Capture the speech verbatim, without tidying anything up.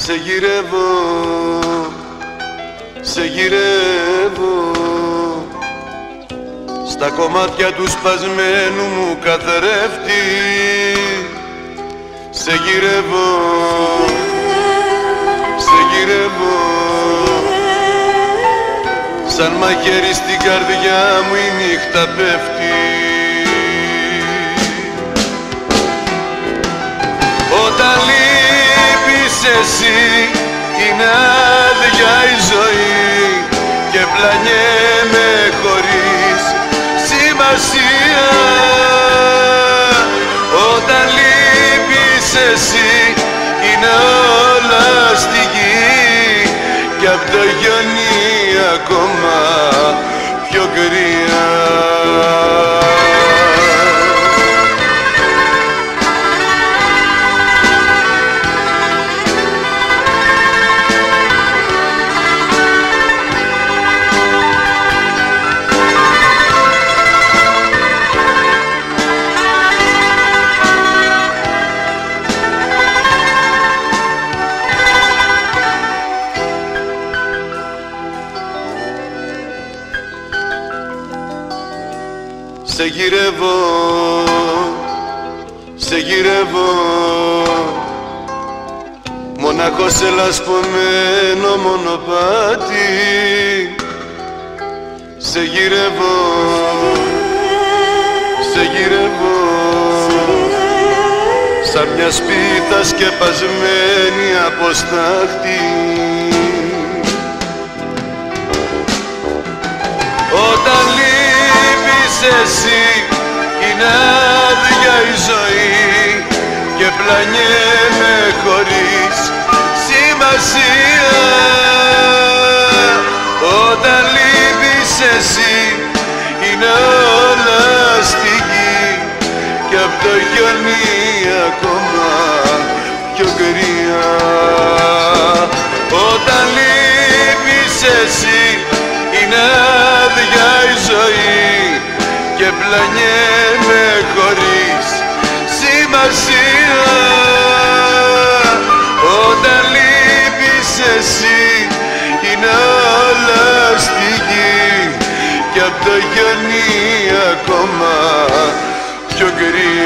Σε γυρεύω, σε γυρεύω στα κομμάτια του σπασμένου μου καθρέφτη. Σε γυρεύω, σε γυρεύω σαν μαχαίρι στην καρδιά μου η νύχτα πέφτει. Όταν λείπεις εσύ είναι άδεια η ζωή και πλανιέμαι χωρίς σημασία. Όταν λείπεις εσύ είναι όλα στη γη κι απ' το χιόνι ακόμα πιο κρύα. Σε γυρεύω, σε γυρεύω μονάχος σε λασπωμένο μονοπάτι. Σε γυρεύω, σε γυρεύω σαν μια σπίτα σκεπασμένη από στάχτη. Όταν εσύ είναι άδεια η ζωή και πλανιέμαι χωρίς σημασία. Όταν λείπεις εσύ είναι όλα στη γη και απ' το χιόνι ακόμα πιο κρύα. Όταν λείπεις εσύ είναι άδεια η ζωή και πλανιέμαι χωρίς σημασία. Όταν λείπεις εσύ είναι όλα στη γη και απ' το χιόνι ακόμα πιο κρύα.